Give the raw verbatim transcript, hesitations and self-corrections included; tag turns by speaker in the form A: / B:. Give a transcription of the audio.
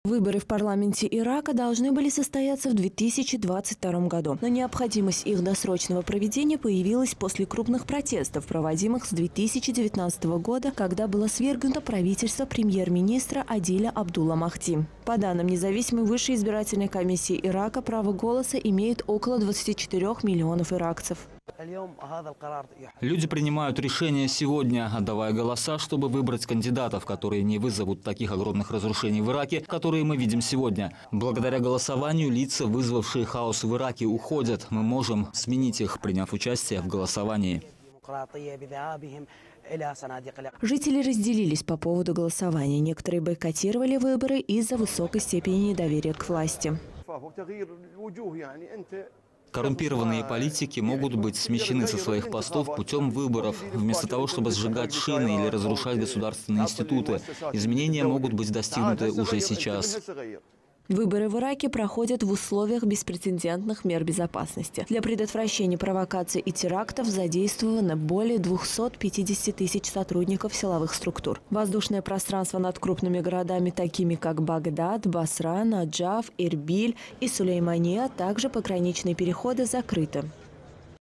A: Выборы в парламенте Ирака должны были состояться в две тысячи двадцать втором году. Но необходимость их досрочного проведения появилась после крупных протестов, проводимых с две тысячи девятнадцатого года, когда было свергнуто правительство премьер-министра Адиля Абдулла Махди. По данным независимой высшей избирательной комиссии Ирака, право голоса имеют около двадцати четырёх миллионов иракцев.
B: Люди принимают решения сегодня, отдавая голоса, чтобы выбрать кандидатов, которые не вызовут таких огромных разрушений в Ираке, которые мы видим сегодня. Благодаря голосованию лица, вызвавшие хаос в Ираке, уходят. Мы можем сменить их, приняв участие в голосовании.
A: Жители разделились по поводу голосования. Некоторые бойкотировали выборы из-за высокой степени недоверия к власти.
B: Коррумпированные политики могут быть смещены со своих постов путем выборов. Вместо того, чтобы сжигать шины или разрушать государственные институты, изменения могут быть достигнуты уже сейчас.
A: Выборы в Ираке проходят в условиях беспрецедентных мер безопасности. Для предотвращения провокаций и терактов задействовано более двухсот пятидесяти тысяч сотрудников силовых структур. Воздушное пространство над крупными городами, такими как Багдад, Басра, Наджаф, Эрбиль и Сулеймания, а также пограничные переходы закрыты.